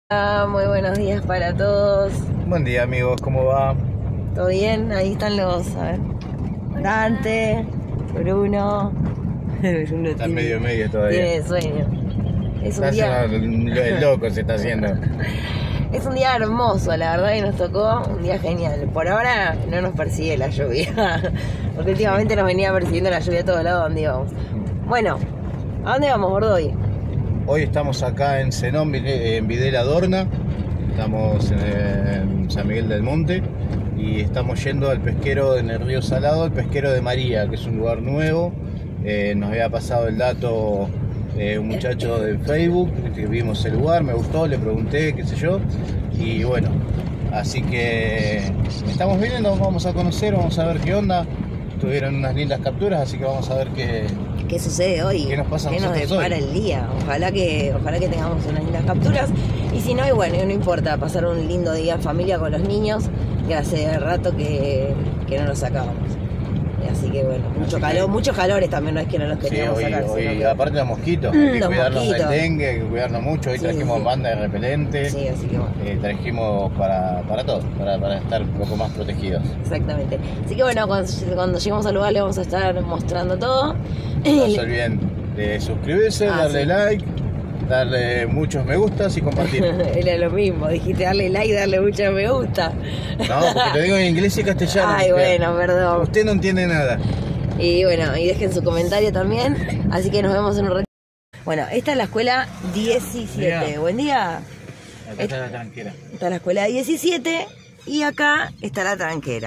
Muy buenos días para todos. Buen día, amigos, ¿cómo va? ¿Todo bien? Ahí están los, a ver, Dante, Bruno. Bruno Está medio todavía. tiene sueño. Es un Está día, haciendo el loco, se está haciendo. es un día hermoso, la verdad, y nos tocó un día genial. Por ahora no nos persigue la lluvia, porque últimamente nos venía persiguiendo la lluvia a todos lados donde íbamos. Bueno, ¿a dónde vamos, Gordoy? Hoy estamos acá en Zenón, en Videla Dorna. Estamos en San Miguel del Monte y estamos yendo al pesquero en el río Salado, el pesquero de María, que es un lugar nuevo. Nos había pasado el dato un muchacho de Facebook, que vimos el lugar, me gustó, le pregunté, qué sé yo, y bueno, así que estamos viniendo, vamos a conocer, vamos a ver qué onda. Tuvieron unas lindas capturas, así que vamos a ver ¿Qué sucede hoy? ¿Qué nos pasa a ¿Qué nos nosotros depara hoy? el día? Ojalá que tengamos unas lindas capturas. Y si no, y bueno, no importa, pasar un lindo día en familia con los niños, que hace rato que no los sacábamos. Así que bueno, muchos calores también, no es que no los queríamos sacar. Hoy, sino que... aparte de los mosquitos, hay que los cuidarnos mosquitos. del dengue, hay que cuidarnos mucho. Hoy trajimos banda de repelente, Sí, así que bueno. trajimos para todo, para estar un poco más protegidos. Exactamente. Así que bueno, cuando lleguemos al lugar le vamos a estar mostrando todo. No se olviden de suscribirse, darle like, darle muchos me gustas y compartir. Era lo mismo, dijiste darle like, darle mucho me gusta. No, porque lo digo en inglés y castellano. Ay, bueno, perdón. Usted no entiende nada. Y bueno, y dejen su comentario también. Así que nos vemos en un ratito. Bueno, esta es la escuela 17. Mira. Buen día. Acá está la tranquera. Esta es la escuela 17 y acá está la tranquera.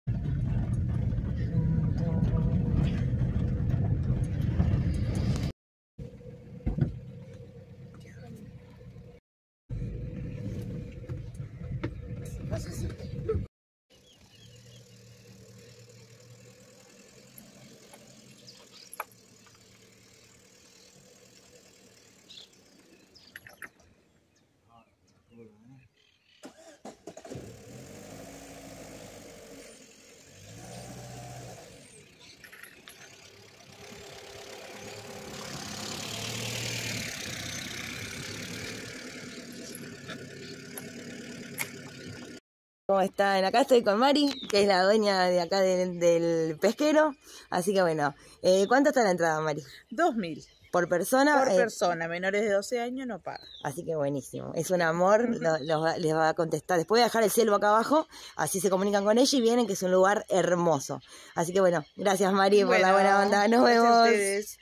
¿Cómo están? Acá estoy con Mari, que es la dueña de acá del pesquero. Así que bueno, ¿cuánto está la entrada, Mari? 2.000 ¿Por persona? por persona, menores de 12 años no pagan. Así que buenísimo, es un amor, les va a contestar. Después voy a dejar el celu acá abajo, así se comunican con ella y vienen, que es un lugar hermoso. Así que bueno, gracias Mari por la buena onda, nos gracias vemos. a ustedes.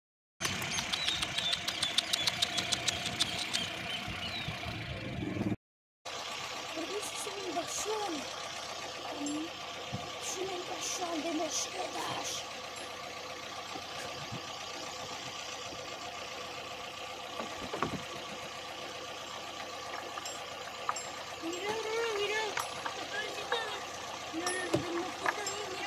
Es una invasión. Es una invasión de mosquitos. Mira, mira. Mira, el mosquito ahí, mira.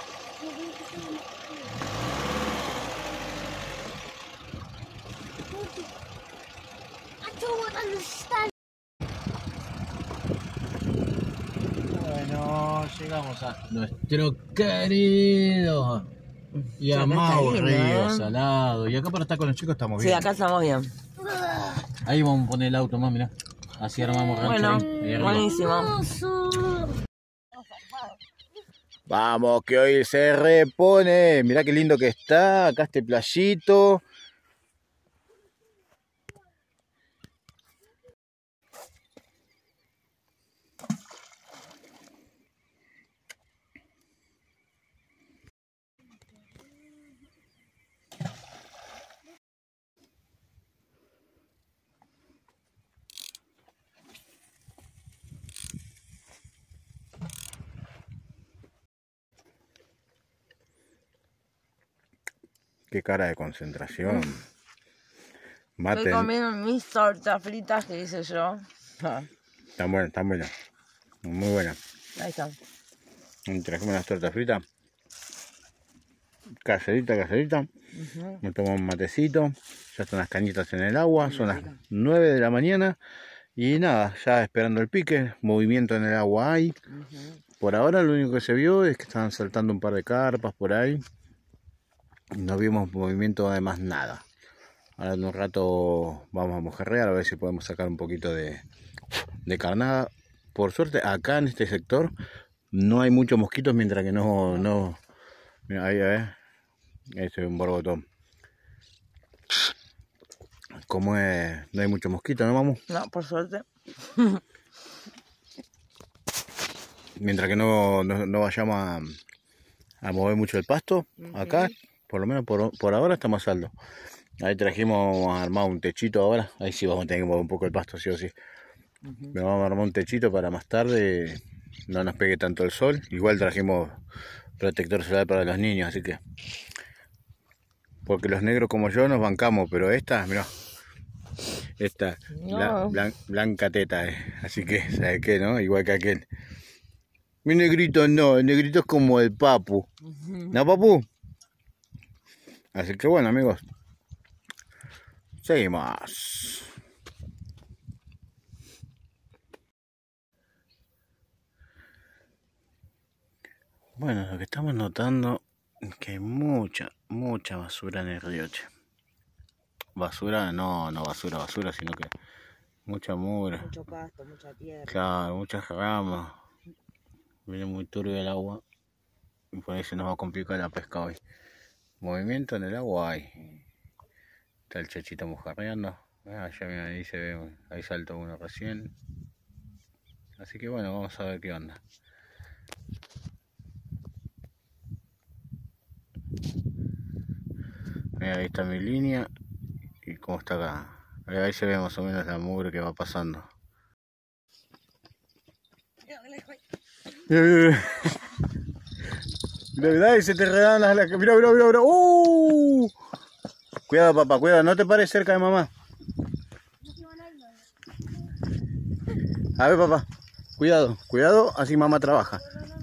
Bueno, llegamos a nuestro querido y Sí, acá amado está lindo, río ¿eh? Salado. Y acá para estar con los chicos estamos Sí, bien. acá estamos bien. Ahí vamos a poner el auto más, mirá. Así armamos rancho Bueno, ahí arriba. buenísimo. Vamos, que hoy se repone. Mirá qué lindo que está. Acá este playito. Qué cara de concentración. Estoy Maten. comiendo mis tortas fritas que hice yo. Están buenas, están buenas. Muy buenas. Ahí están. Trajimos unas tortas fritas. Caserita. Me tomo un matecito. Ya están las cañitas en el agua. Son las 9 de la mañana. Y nada, ya esperando el pique. Movimiento en el agua hay. Por ahora lo único que se vio es que estaban saltando un par de carpas por ahí. No vimos movimiento de más nada. Ahora en un rato vamos a mojarrear a ver si podemos sacar un poquito de de carnada. Por suerte, acá en este sector no hay muchos mosquitos, mientras que no. Mira, ahí, ahí se ve un borbotón. Como es, no hay muchos mosquitos, ¿no, mamu? No, por suerte. Mientras que no vayamos a mover mucho el pasto, acá, por lo menos por ahora estamos a saldo. Ahí trajimos a armar un techito ahora, ahí sí vamos a tener que mover un poco el pasto, sí o sí. Pero vamos a armar un techito para más tarde, no nos pegue tanto el sol. Igual trajimos protector solar para los niños, así que... Porque los negros como yo nos bancamos, pero esta, mirá, esta, No. blanca teta, así que, ¿sabes qué, no? Igual que aquel. Mi negrito no, el negrito es como el papu. ¿No, papu? Así que bueno, amigos, seguimos. Bueno, lo que estamos notando es que hay mucha basura en el río, che. Basura, no basura, sino que mucha mugre. Mucho pasto, mucha tierra. Claro, muchas ramas. Viene muy turbio el agua. Y por ahí se nos va a complicar la pesca hoy. Movimiento en el agua hay. Está el chachito mojarreando. Allá mira, ahí se ve, ahí saltó uno recién. Así que bueno, vamos a ver qué onda. Mira, ahí está mi línea. Y cómo está acá. Ahí se ve más o menos la mugre que va pasando. Mira, mira, y se te redan las... Mira. Cuidado, papá, cuidado, no te pares cerca de mamá. A ver, papá, cuidado, así mamá trabaja.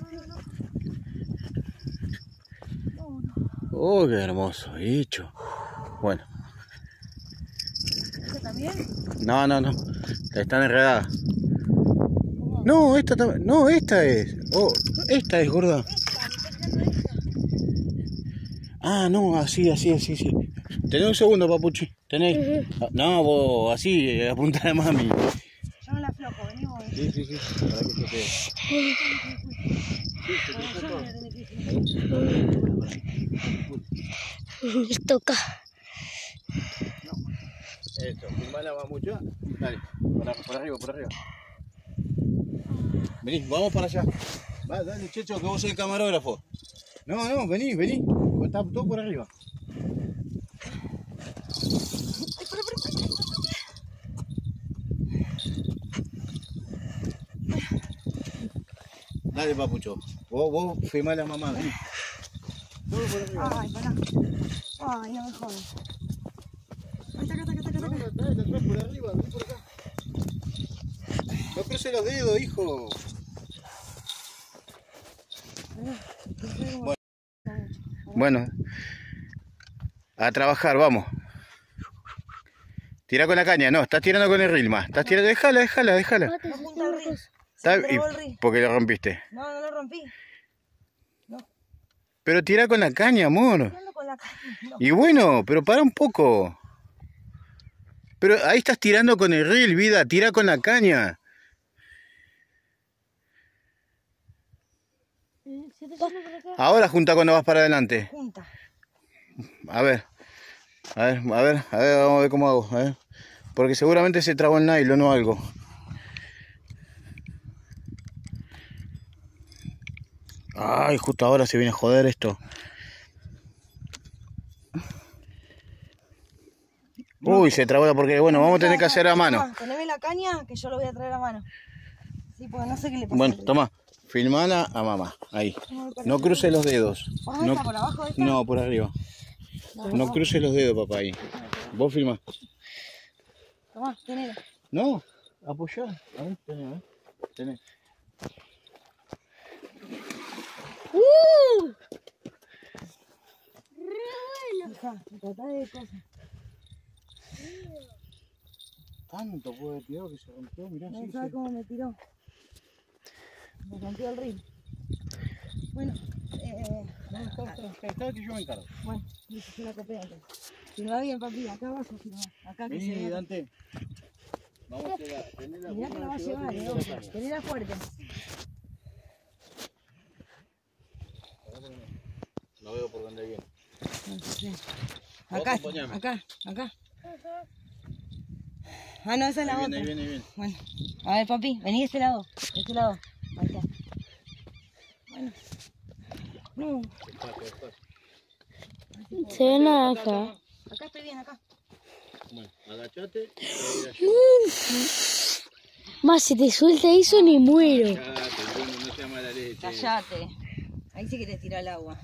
Oh, qué hermoso bicho. Bueno. ¿Esta también? No, están enredadas. No, esta también. No, esta es. Oh, esta es, gorda. Ah, no, así. Tenés un segundo, papuchi. Tenés. No, vos, así, apunta a mami. Yo me la aflojo, vení vos. Sí. Para que se quede. Les toca. Eso, filmala va mucho. Dale, por arriba. Vení, vamos para allá. Va, dale, Checho, que vos sos el camarógrafo. No, vení. Está todo por arriba. Dale, papucho. Vos filmala a mamá, vení. Todo por arriba. Ay, pará. Ay, no me jodas. Acá. No, por arriba, vení por acá. No cruces los dedos, hijo. Bueno, a trabajar, vamos. Tira con la caña, no, estás tirando con el reel más. Estás tirando, déjala. No apunta el reel. Se me trabó el reel. ¿Por qué lo rompiste? No lo rompí. Pero tira con la caña, amor. Tirando con la caña. No. Y bueno, pero para un poco. Pero ahí estás tirando con el reel, vida, tira con la caña. Ahora junta cuando vas para adelante. Junta. A ver, vamos a ver cómo hago. A ver. Porque seguramente se trabó el nylon o algo. Ay, justo ahora se viene a joder esto. Uy, se trabó porque bueno, vamos a tener que hacer a mano. Poneme la caña que yo lo voy a traer a mano. Sí, porque no sé qué le pasa. Bueno, toma, filmala a mamá, ahí. No cruce los dedos. ¿Por dónde está? ¿Por abajo de esta? No, por arriba. No cruce los dedos, papá, ahí. Vos filmá. Tomá, tenela. No, apoyá. A ver, tenés. Hija, tratá de cosas. Tanto puede haber tirado que se rompió, mirá. No sabes cómo me tiró. Me rompió el reel. Bueno, Está que yo me encargo. bueno, hice una copia antes. Si no va bien, papi, acá abajo, si no. Acá que se Vení, vea. Dante. Vamos a hacer la... Mirá que la va a llevar, tenela fuerte. No veo por dónde viene. Acá, acá. Ah, no, esa es la otra. Ahí viene. Bueno, a ver, papi, vení de este lado. De este lado. Ahí está. Bueno. No. Se ve nada acá. Acá estoy bien, acá. Bueno, agachate. Más, si te suelta eso me muero. Callate, no sea mala leche. Callate. Ahí sí que te tira el agua.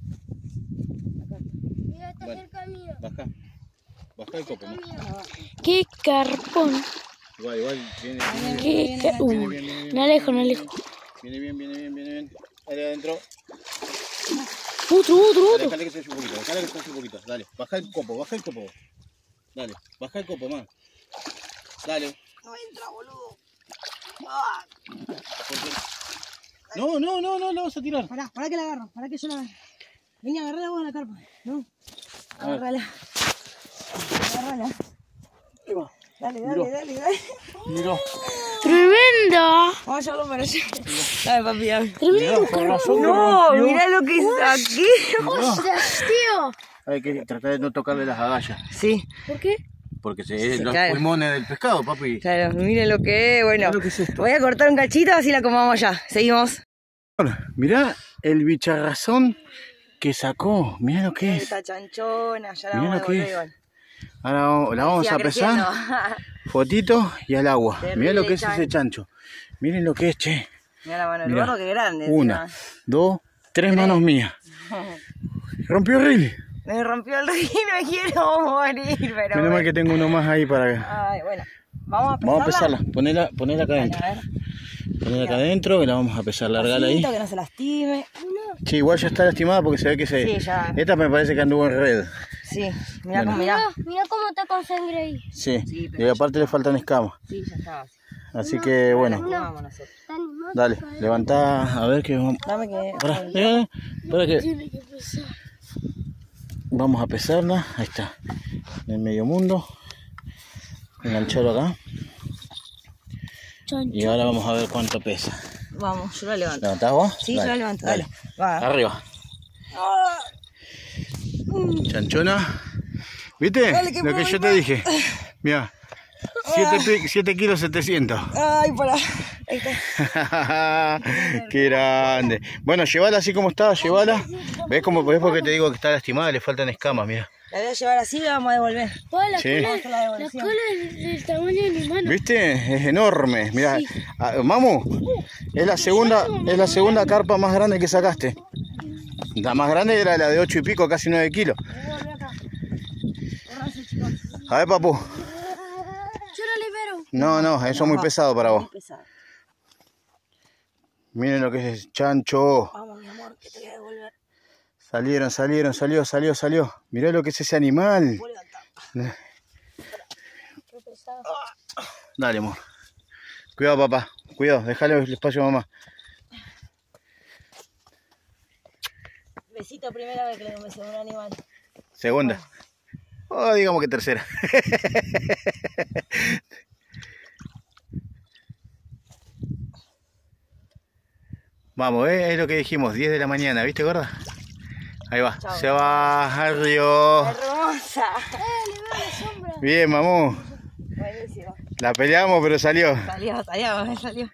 Mira, está cerca mío. Baja. Baja el copo, ¿no? ¡Qué carpón! Igual, viene ¿Qué? No alejo. Viene bien. Dale adentro. Otro. Déjale que se eche un poquito, Dale, baja el copo. Dale, baja el copo más. Dale. No entra, boludo. No, la vas a tirar. Pará que la agarro, pará que yo la agarro. Vení, agarrá la agua de la carpa. No. Agárrala. Ahí va. Dale. Mirá. ¡Tremenda! Vamos a llevarlo para allá. Dale, papi, dale. ¡Tremendo carpón! No, mirá lo que es aquí. ¡Ostras, tío! Hay que tratar de no tocarle las agallas. Sí, ¿Por qué? Porque Sí, los claro. pulmones del pescado, papi. claro, miren lo que es. Bueno, Mirá lo que es esto. voy a cortar un cachito así la comamos ya. Seguimos. Mirá el bicharrazón que sacó. Mirá lo que es. Esta chanchona, ya la Mirá vamos a lo que devolver es. igual. Ahora la vamos Siga a pesar. creciendo. Fotito y al agua. Terrible Mirá lo que es chancho. ese chancho. Miren lo que es, che. Mirá la mano del Mirá. gordo, que grande. Una, encima. 2, 3 manos mías. Rompió el reel. Me rompió el río y me quiero morir, pero Menos mal bueno. que tengo uno más ahí para... Ay, bueno. Vamos a pesarla. Ponela acá adentro. A ver. Ponela acá adentro y la vamos a pesar. Largala ahí. Pasito, que no se lastime. Sí, igual ya está lastimada porque se ve que se... Sí, ya. Esta me parece que anduvo en red. Sí, mirá Bueno. cómo, mirá. Mira cómo está con sangre ahí. Sí, Sí, y pero aparte le faltan escamas. Sí, ya está. Así que bueno, Vamos nosotros. dale, levantá, a ver que vamos... Dame que... Para que Tiene que pesar. vamos a pesarla. Ahí está, en el medio mundo. Engancharlo acá. Chancho. Y ahora vamos a ver cuánto pesa. Vamos, yo la levanto. ¿Levantás vos? Sí, yo la levanto, dale. Va. Arriba. Chanchona. ¿Viste? Dale, que Lo que puedo yo ir te más. dije. Mira. 7 kilos 700. Ay, pará. Ahí está. Qué grande. Bueno, llévala así como está, llévala. ¿Ves cómo podés? Porque te digo que está lastimada, le faltan escamas, mira. La voy a llevar así y la vamos a devolver. Toda la Sí. cola, Vamos a la la devolución. cola es del tamaño de mi mano. ¿Viste? Es enorme. Mira, Mamu, es la segunda carpa más grande que sacaste. La más grande era la de 8 y pico, casi 9 kilos. A ver, papu. Yo lo libero. No, eso es muy pesado para vos. Muy pesado. Miren lo que es chancho. Vamos, mi amor, que te voy a devolver. Salió. Mirá lo que es ese animal. Voy a levantar. Dale, amor. Cuidado, papá. Cuidado, déjale el espacio a mamá. Besito, primera vez que le doy un beso a un animal. Segunda. Oh, digamos que tercera. Vamos, es lo que dijimos, 10 de la mañana, ¿viste, gorda? Ahí va, Chao. se va al río. Hermosa. Libero la sombra. Bien, mamú. Buenísimo. La peleamos, pero salió. Salió.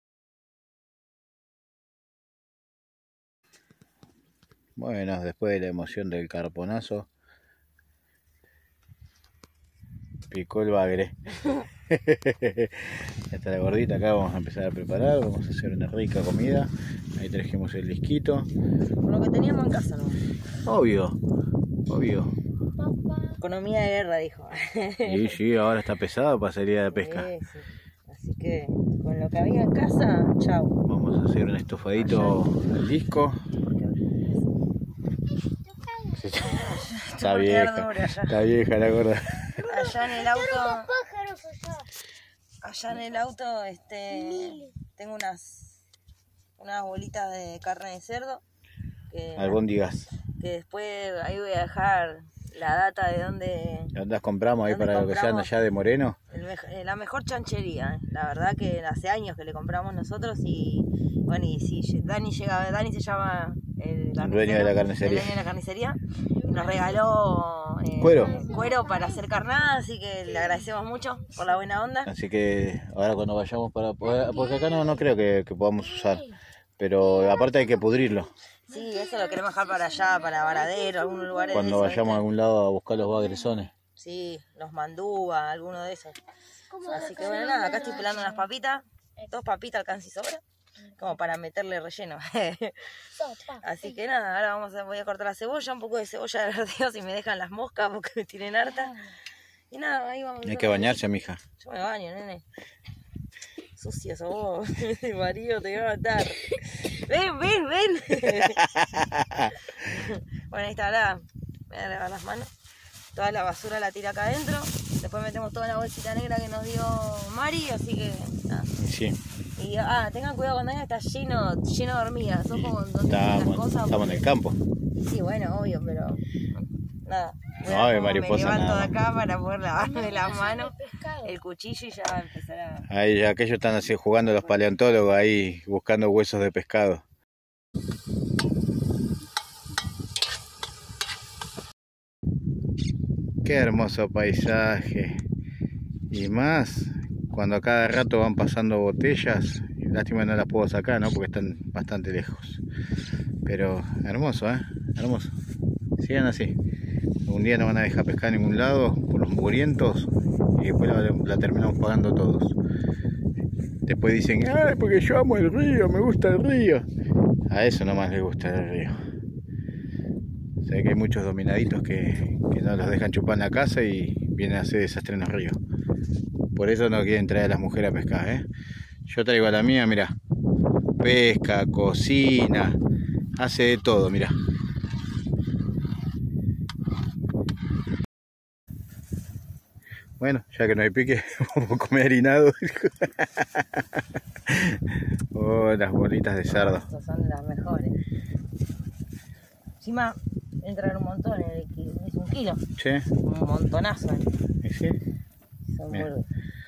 Bueno, después de la emoción del carponazo, picó el bagre. Ya está la gordita acá, vamos a empezar a preparar, vamos a hacer una rica comida. Ahí trajimos el disquito. Con lo que teníamos en casa, ¿no? Obvio. Papá. Economía de guerra, dijo. Sí, ahora está pesado para salir a la pesca. Sí. Así que con lo que había en casa, chau. Vamos a hacer un estofadito al disco. Está vieja la gorda. Allá en el auto, Pájaros allá. tengo unas bolitas de carne de cerdo que Albóndigas. después ahí voy a dejar la data de dónde las compramos ahí para lo que sean allá de Moreno. La mejor chanchería, la verdad que hace años que le compramos nosotros y bueno, y si Dani se llama el dueño de la carnicería. El dueño de la carnicería, nos regaló cuero para hacer carnada, así que le agradecemos mucho por la buena onda. Así que ahora cuando vayamos porque acá no creo que podamos usar, pero aparte hay que pudrirlo. Sí, eso lo queremos dejar para allá, para Varadero, algunos lugares. Cuando vayamos a algún lado a buscar los bagresones. Sí, los mandúa, alguno de esos. Así que bueno, nada, acá estoy pelando unas papitas, 2 papitas alcanza y sobra, como para meterle relleno. Así que nada, ahora voy a cortar la cebolla, un poco de cebolla de verdeo si me dejan las moscas porque me tienen harta. Y nada, ahí vamos. Hay que bañarse, mija. Yo me baño, nene. Sucia sos vos, el marido te va a matar. Ven. Bueno, ahí está, ahora voy a lavar las manos. Toda la basura la tira acá adentro. Después metemos toda la bolsita negra que nos dio Mari, así que nada. Sí. Y tengan cuidado cuando está lleno de hormigas. Son como donde las cosas. Estamos en el campo. Sí, bueno, obvio, pero nada. No hay mariposa. Me levanto nada. de acá para poder lavarme las manos, el cuchillo y ya va a empezar a... Ahí aquellos están así jugando los paleontólogos ahí buscando huesos de pescado. Qué hermoso paisaje. Y más cuando a cada rato van pasando botellas. Lástima no las puedo sacar, ¿no? Porque están bastante lejos. Pero hermoso, hermoso. Sigan así. Un día no van a dejar pescar en ningún lado por los mugrientos y después la terminamos pagando todos. Después dicen, ay, porque yo amo el río, me gusta el río. A eso nomás les gusta el río. Sé que hay muchos dominaditos que no los dejan chupar en la casa y vienen a hacer desastre en los ríos. Por eso no quieren traer a las mujeres a pescar, Yo traigo a la mía, mira, pesca, cocina, hace de todo, mira. Bueno, ya que no hay pique, vamos a comer harinado. Oh, las bolitas de cerdo. Estas son las mejores. Encima entran un montón, es 1 kilo. Sí. Un montonazo. ¿Y sí? Son riquísimas.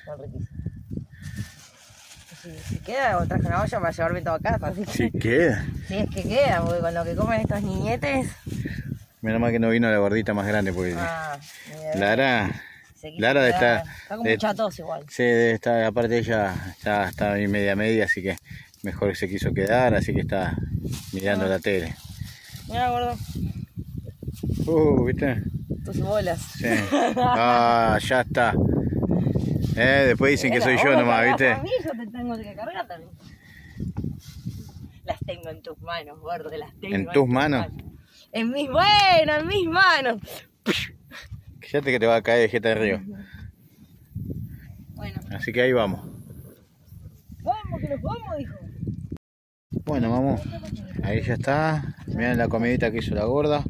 Si queda, traje una olla para llevarme todo a casa. Así que, sí queda. Sí, es que queda, porque con lo que comen estos niñetes. Menos mal que no vino la gordita más grande, porque Lara está con mucha tos igual. Sí, aparte ella ya está media, así que mejor se quiso quedar, así que está mirando la tele. Mira, gordo. ¿Viste? Tus bolas. Sí. Ya está. Después dicen que soy yo nomás, ¿viste? A mí yo te tengo que cargar también. Las tengo en tus manos, gordo, las tengo. ¿En tus manos? En mis manos. Fíjate que te va a caer de jeta de río. Bueno. Así que ahí vamos. Vamos, que nos vamos, hijo. Bueno, vamos. Ahí ya está. Miren la comidita que hizo la gorda.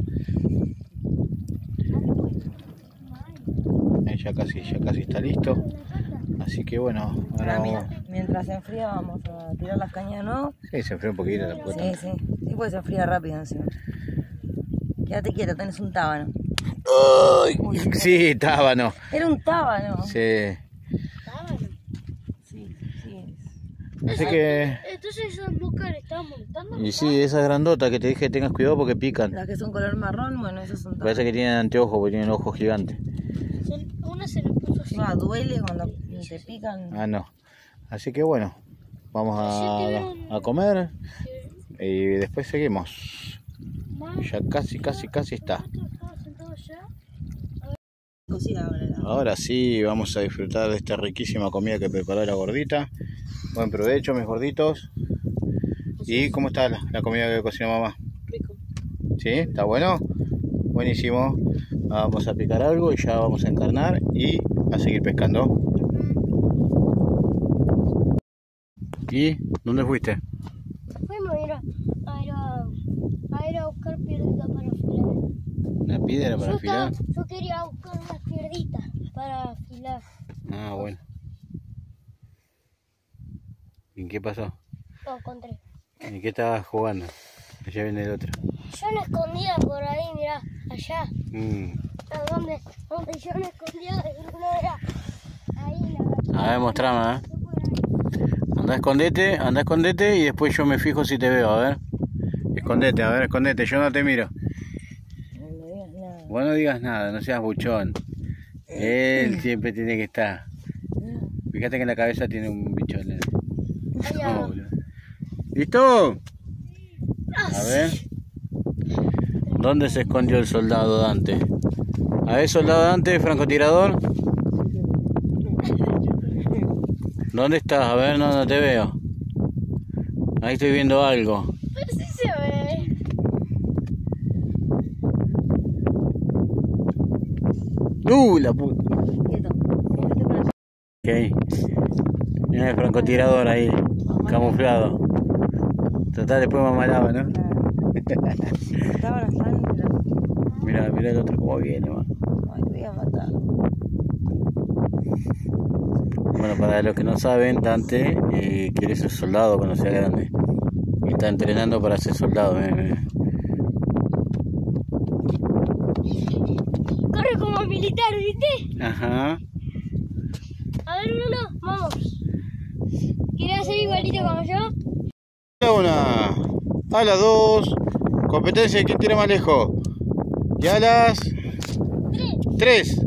Ahí ya casi está listo. Así que bueno, ahora vamos. Mientras se enfría vamos a tirar las cañas de nuevo. Sí, se enfría un poquito la puerta. Sí, pues se enfría rápido encima. Quédate quieto, tenés un tábano. Uy, sí, tábano. Era un tábano. Sí. ¿Tábano? Sí. Así que... Entonces esas moscas le estaban montando. Y sí, esas grandotas que te dije que tengas cuidado porque pican. Las que son color marrón, bueno, esas son tábanos. Parece que tienen anteojos porque tienen ojos gigantes. Una se le puso así. Duele cuando te pican. No. Así que bueno, vamos a comer y después seguimos. Ya casi está. Ahora sí, vamos a disfrutar de esta riquísima comida que preparó la gordita. Buen provecho, mis gorditos. ¿Y cómo está la comida que cocinó mamá? Rico. ¿Sí? ¿Está bueno? Buenísimo. Vamos a picar algo y ya vamos a encarnar y a seguir pescando. ¿Y dónde fuiste? Fuimos a ir a buscar piedritas para afilar. ¿Una piedra para afilar? Yo quería buscar unas piedritas para afilar. Ah, bueno. ¿Y qué pasó? Lo encontré. ¿Y qué estabas jugando? Allá viene el otro. Yo me escondía por ahí, mirá, allá. ¿Dónde yo me escondía de Bruno era ahí la... A ver, mostrame, Anda, escondete y después yo me fijo si te veo, a ver. Escondete, a ver, escondete, yo no te miro. No digas nada. Vos no digas nada, no seas buchón. Él siempre tiene que estar. Fíjate que en la cabeza tiene un bichón. No, boludo. ¿Listo? A ver. ¿Dónde se escondió el soldado Dante? A ver, soldado Dante, francotirador. ¿Dónde estás? A ver, no te veo. Ahí estoy viendo algo. Pero sí se ve. La puta. Ok. Mira el francotirador ahí, camuflado. Total, después mamalaba, ¿no? Estaba la sangre. Mira el otro cómo viene, man. Ay, te voy a matar. Bueno, para los que no saben, Dante quiere ser soldado cuando sea grande. Está entrenando para ser soldado. Corre como militar, ¿viste? Ajá. A ver, Bruno, vamos. ¿Quieres hacer igualito como yo? A una, a las dos. Competencia de quién tira más lejos. Y a las 3.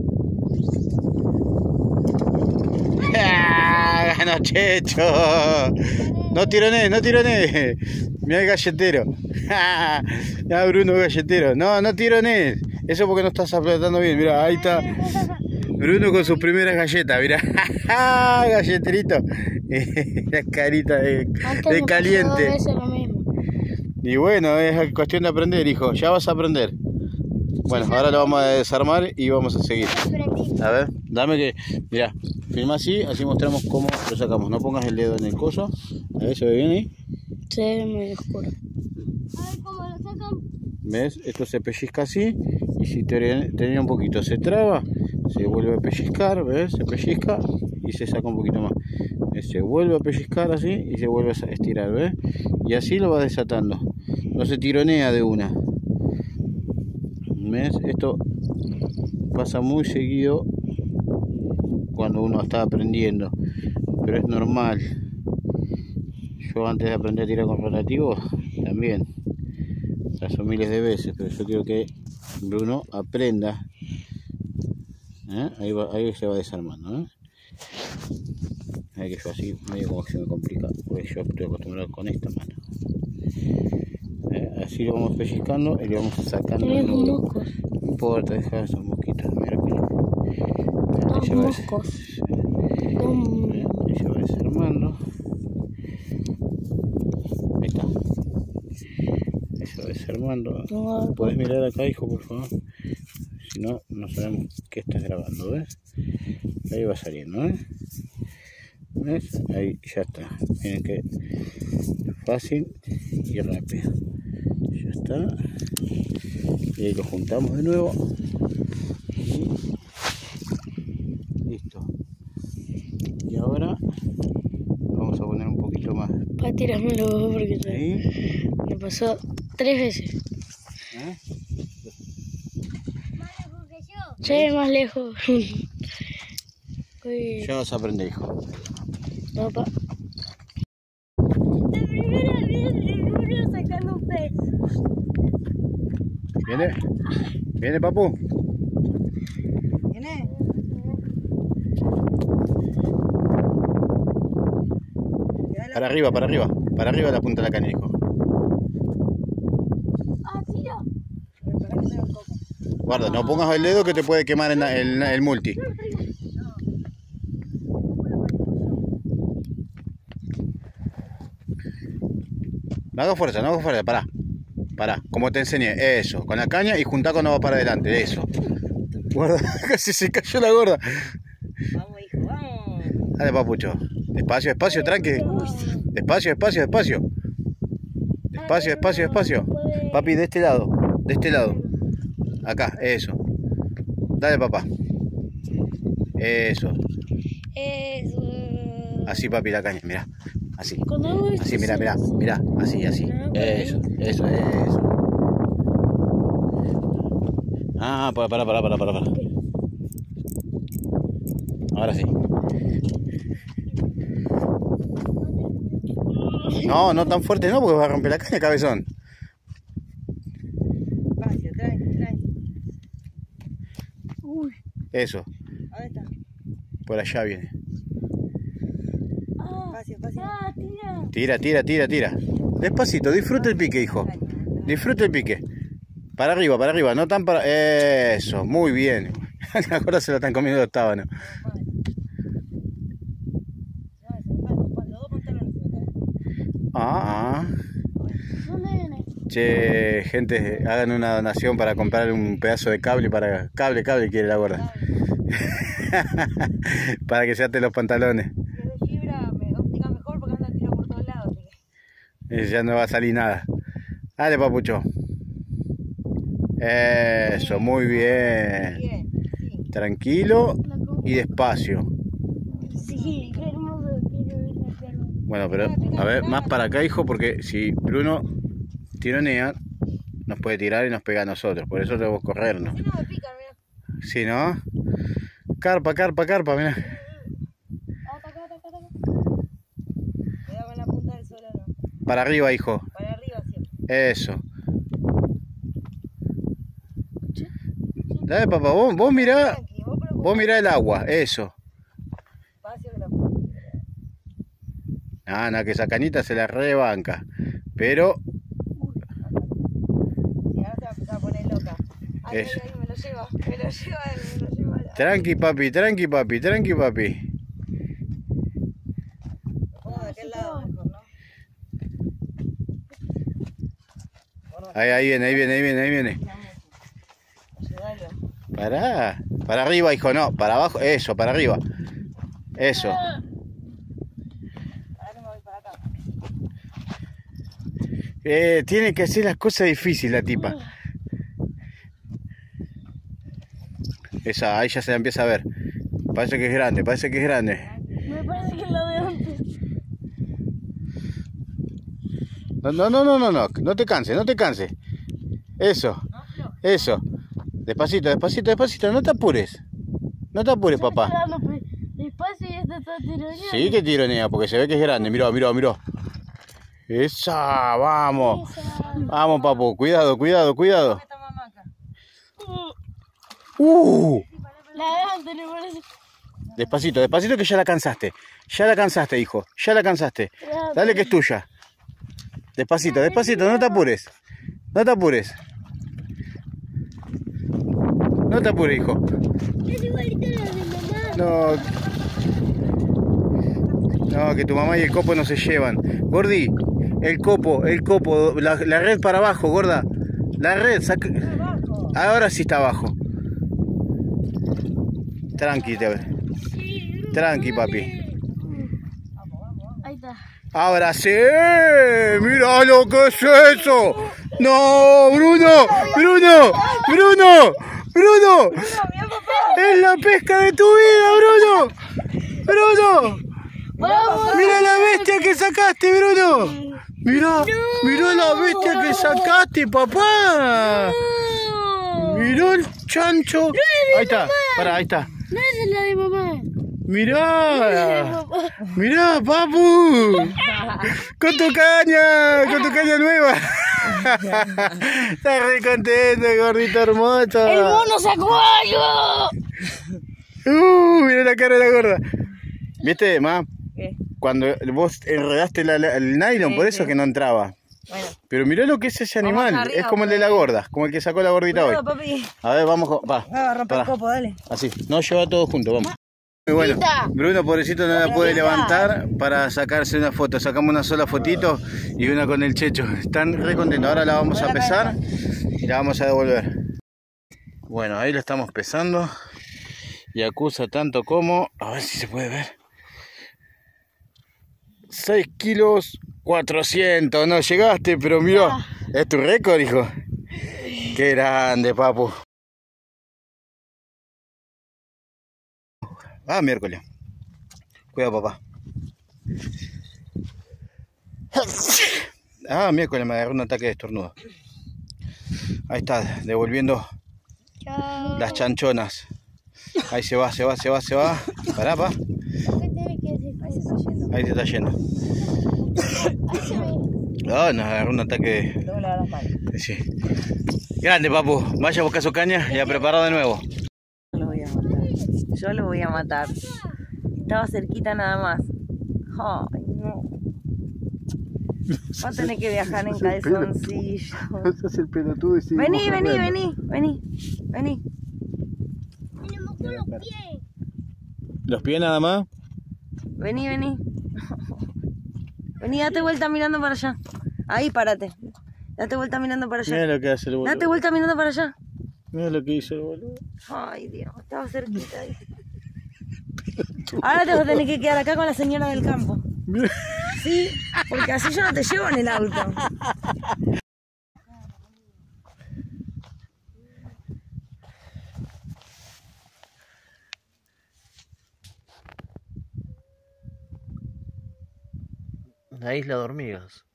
Ganó Checho. No tirones. Mira el galletero. Ya Bruno galletero. No tirones. Eso porque no estás apretando bien. Mira, ahí está Bruno con sus primeras galletas. Mira. Galleterito. La carita de caliente. Y bueno, es cuestión de aprender, hijo. Ya vas a aprender. Bueno, ahora lo vamos a desarmar y vamos a seguir. A ver, dame que... Mirá, filma así mostramos cómo lo sacamos. No pongas el dedo en el coso. A ver, ¿se ve bien ahí? Se ve medio oscuro. A ver cómo lo sacan. ¿Ves? Esto se pellizca así. Y si tenía un poquito se traba, se vuelve a pellizcar, ¿ves? Se pellizca y se saca un poquito más. Se vuelve a pellizcar así y se vuelve a estirar, ¿ves? Y así lo va desatando. No se tironea de una. ¿Ves? Esto pasa muy seguido cuando uno está aprendiendo, pero es normal. Yo antes de aprender a tirar con rotativo también, pasó miles de veces, pero yo quiero que Bruno aprenda. Ahí se va desarmando, que yo así medio como que se me complica, porque yo estoy acostumbrado con esta mano. Así lo vamos pellizcando y le vamos sacando el nudo. No importa, deja esos mosquitos. Mira Dos moscos. Ella va desarmando. Ahí está. Ella va desarmando. ¿Puedes mirar acá, hijo, por favor? Si no, no sabemos qué estás grabando, ¿ves? Ahí va saliendo, ¿ves? Ahí ya está. Miren que fácil y rápido. Ya está. Y ahí lo juntamos de nuevo. Y listo. Y ahora vamos a poner un poquito más. Para tirármelo porque Ahí. me pasó 3 veces. Sí, más lejos. Ya vas a aprender, hijo. Papá. La primera vez de Bruno sacando un pez. ¿Viene, papu? ¿Viene? Para arriba la punta de la caña, hijo. Ah, tira. Guarda, no pongas el dedo que te puede quemar el multi. No hagas fuerza, pará, como te enseñé, eso, con la caña y juntá cuando va para adelante, eso. Guarda, casi se cayó la gorda. Vamos, hijo, vamos. Dale, papucho, despacio, tranqui. Despacio. Papi, de este lado. Acá, eso. Dale, papá. Eso. Así, papi, la caña, mirá. Así, mirá. Así. Eso. Ah, para. Ahora sí. No, no tan fuerte no, porque vas a romper la caña, cabezón. Espacio, tranqui. Uy, Eso, ¿Dónde está? por allá viene. Espacio. tira. Tira. Despacito, disfruta el pique, hijo. Disfruta el pique. Para arriba, no tan para... Eso, muy bien. Ahora se lo están comiendo los tábanos. ¿dónde viene? Che, gente, hagan una donación para comprar un pedazo de cable para... Cable quiere la gorda. Para que se ate los pantalones. Si es de fibra óptica mejor porque anda tirado por todos lados. Ya no va a salir nada. Dale, papucho. Eso, muy bien. Bien, sí. Tranquilo y despacio. Sí, qué hermoso, quiero ver la perra. Bueno, pero a ver, más para acá, hijo, porque si Bruno tironea, nos puede tirar y nos pega a nosotros. Por eso debemos corrernos. Si no me pican, mira. ¿Sí, no? Carpa, mira. Acá. Cuidado con la punta del suelo, no. Para arriba, hijo. Para arriba siempre. Eso. Dale, papá, vos mirá. Tranqui, Vos mirá el agua, eso. Espacio que la Nada, que esa canita se la rebanca. Pero, Y ahora se va a empezar a poner loca. Ay, Eso. me lo lleva. tranqui, papi. Lo pongo de aquel lado mejor, ¿no? Ahí viene. Ayúdalo. Para arriba, hijo, no, para abajo, eso, para arriba. Eso. Ahora me voy para acá. Tiene que hacer las cosas difíciles la tipa. Esa, ahí ya se la empieza a ver. Parece que es grande. Me parece que es la de antes. No te canses. Eso. Despacito, no te apures. Papá. Despacio y esta está tironeando. Sí que tironea, porque se ve que es grande. Mirá. Esa, vamos. Vamos, papu, cuidado. Esta mamaca. La de antes me parece. Despacito que ya la cansaste, hijo. Dale que es tuya. Despacito, no te apures. No te apures, hijo. Es igualito a la de mamá. No, que tu mamá y el copo no se llevan. Gordi, el copo, la red para abajo, gorda. La red, ahora sí está abajo. Tranqui, papi. Ahí está. Ahora sí, mira lo que es eso. No, Bruno. Es la pesca de tu vida, Bruno. Mira la bestia que sacaste, Bruno. Mira la bestia que sacaste, papá. Mirá el chancho. Ahí está, ahí está. No es la de mamá. Mirá, papu. Con tu caña nueva. Estás re contento, gordito hermoso. ¡El mono sacó algo! Mira la cara de la gorda. ¿Viste, ma? ¿Qué? Cuando vos enredaste el nylon, Sí, por eso sí. que no entraba. Bueno. Pero mirá lo que es ese Vamos animal. arriba, Es como el de la gorda, como el que sacó la gordita hoy. Cuidado, papi. A ver, vamos. Va. Va a romper el Pará. copo, dale. Así, no lleva todo junto, vamos. Muy bueno, Bruno pobrecito no la puede levantar para sacarse una foto. Sacamos una sola fotito y una con el Checho. Están re contentos. Ahora la vamos a pesar y la vamos a devolver. Bueno, ahí la estamos pesando y acusa tanto como, a ver si se puede ver, 6 kilos 400. No llegaste, pero mirá, es tu récord, hijo. Qué grande, papu. Miércoles. Cuidado, papá. Miércoles me agarró un ataque de estornudo. Ahí está, devolviendo Chao. Las chanchonas. Ahí se va. Pará, pa. ¿Qué tiene que decir? Ahí se está yendo. Ahí se está yendo. Ahí se ve. No, nos agarró un ataque. Tengo que lavar las manos. Sí. Grande, papu. Vaya a buscar su caña y a preparar de nuevo. Lo voy a matar. Yo lo voy a matar. Estaba cerquita nada más. Ay, no. Va a tener que viajar en calzoncillo. Sos el pelotudo y sí. Vení. Me mojó los pies. ¿Los pies nada más? Vení. Vení, date vuelta mirando para allá. Ahí, párate. Date vuelta mirando para allá. Mira lo que hace el boludo. Date vuelta mirando para allá. Mira lo que hizo el boludo. Ay, Dios, estaba cerquita ahí. Ahora te vas a tener que quedar acá con la señora del campo. Sí, porque así yo no te llevo en el auto. La isla de hormigas.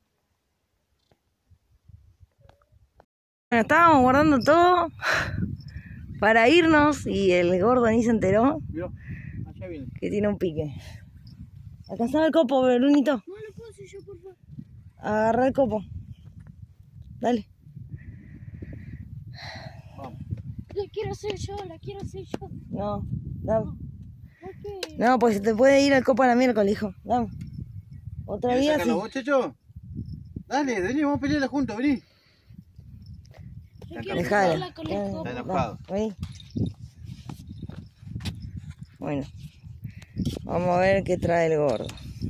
Bueno, estábamos guardando todo para irnos y el gordo ni se enteró Mira, allá viene. que tiene un pique. ¿Alcanzaba el copo, Brunito? No lo puedo hacer yo, por favor. Agarra el copo. Dale. La quiero hacer yo. No, dame. ¿Por qué? No, pues se te puede ir el copo a la miércoles, hijo. Dame. Otro ¿Querés día sí. sacarlo vos, Checho? Dale, vení, vamos a pelearla juntos, vení. Yo quiero Dejalo. hacerla con el copo. Está enojado. Vení. Bueno, vamos a ver qué trae el gordo.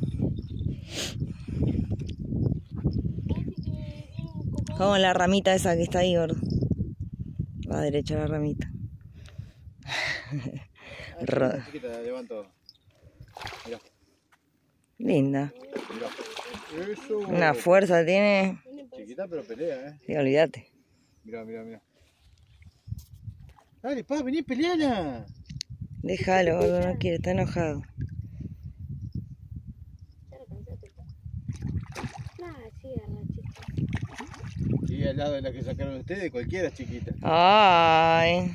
Vamos a la ramita esa que está ahí, gordo. Va derecho a la ramita. Chiquita, la levanto. Mirá, Linda. mirá. Eso. Una fuerza tiene. Chiquita, pero pelea, Sí, olvídate. Mirá. Dale, pa, vení, peleala. Déjalo, gordo, no quiere, está enojado. Y al lado de la que sacaron ustedes, cualquiera es chiquita. Ay.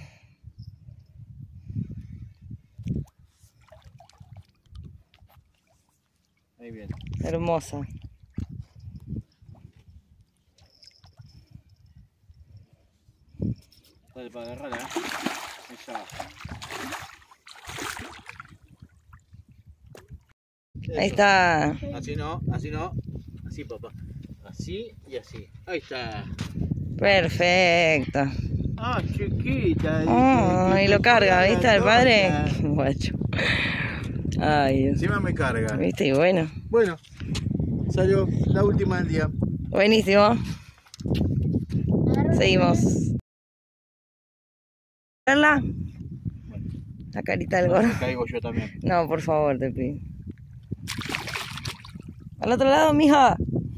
Ahí viene. Hermosa. Dale, para agarrarla, Ella va. Ahí está. Así no. Así, papá. Así y así. Ahí está. Perfecto. Ah, chiquita. Oh, y lo carga, ¿viste? El padre. Qué guacho. Ay, Dios. Encima me carga. ¿Viste? Y bueno. Bueno, salió la última del día. Buenísimo. Seguimos. ¿Verla? La carita del gordo. Me caigo yo también. No, por favor, te pido. Al otro lado, mija.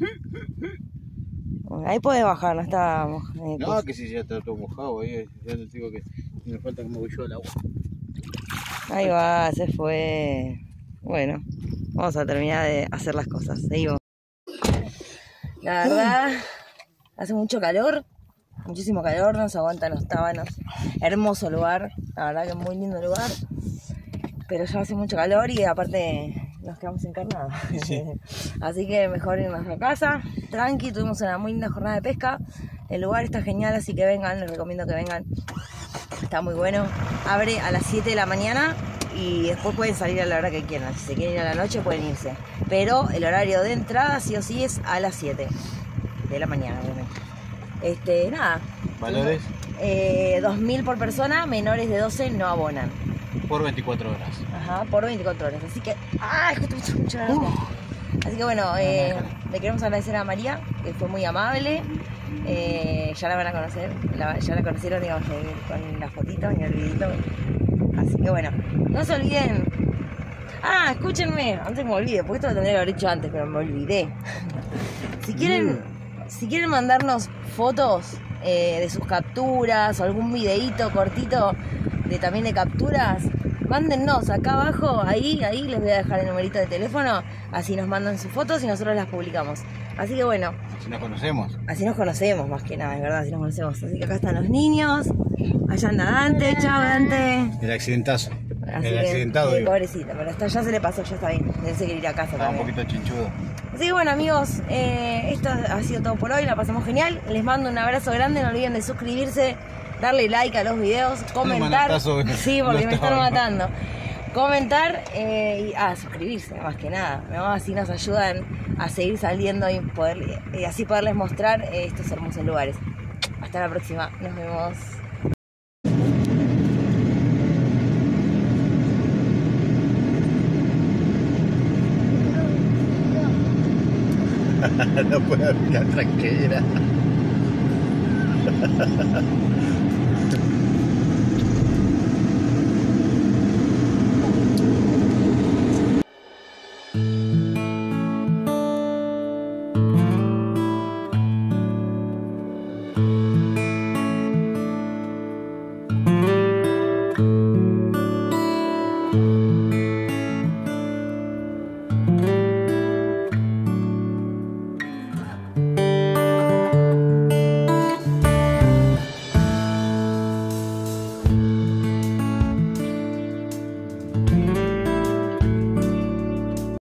Ahí podés bajar, no está mojado. No, que si ya está todo mojado ahí. Ya te digo que me falta que me voy yo al agua. Ahí va, se fue. Bueno, vamos a terminar de hacer las cosas. Seguimos. La verdad, hace mucho calor, muchísimo calor, no se aguantan los tábanos. Hermoso lugar, la verdad que es muy lindo lugar. Pero ya hace mucho calor y aparte nos quedamos sin carne. Sí. Así que mejor irnos a casa, tranqui, tuvimos una muy linda jornada de pesca. El lugar está genial, así que vengan, les recomiendo que vengan. Está muy bueno. Abre a las 7 de la mañana y después pueden salir a la hora que quieran. Si se quieren ir a la noche pueden irse. Pero el horario de entrada sí o sí es a las 7 de la mañana, obviamente. Nada. ¿Valores? 2.000 por persona, menores de 12 no abonan. Por 24 horas. Ajá, por 24 horas. Así que. ¡Ay! Justo mucho la boca. Así que bueno, le queremos agradecer a María, que fue muy amable. Ya la van a conocer, ya la conocieron, digamos, con la fotito y el videito. Así que bueno, no se olviden. Ah, escúchenme, antes que me olvide, porque esto lo tendría que haber hecho antes, pero me olvidé. Si quieren mandarnos fotos de sus capturas o algún videíto cortito también de capturas, mándennos acá abajo, ahí les voy a dejar el numerito de teléfono, así nos mandan sus fotos y nosotros las publicamos. Así que bueno. Si nos conocemos. Así nos conocemos más que nada, es verdad, así nos conocemos. Así que acá están los niños, allá anda Dante, chao Dante. El accidentazo. Así El que, accidentado. sí, digo. pobrecito, pero ya se le pasó, ya está bien, debe seguir ir a casa Estaba un también. poquito chinchudo. Así que bueno amigos, esto ha sido todo por hoy, la pasamos genial. Les mando un abrazo grande, no olviden de suscribirse, darle like a los videos, comentar. Manotazo, Sí, porque lo me están estaba, matando. Comentar y suscribirse más que nada, ¿no? Así nos ayudan a seguir saliendo y así poderles mostrar estos hermosos lugares. Hasta la próxima, nos vemos. No puede abrir la tranquera.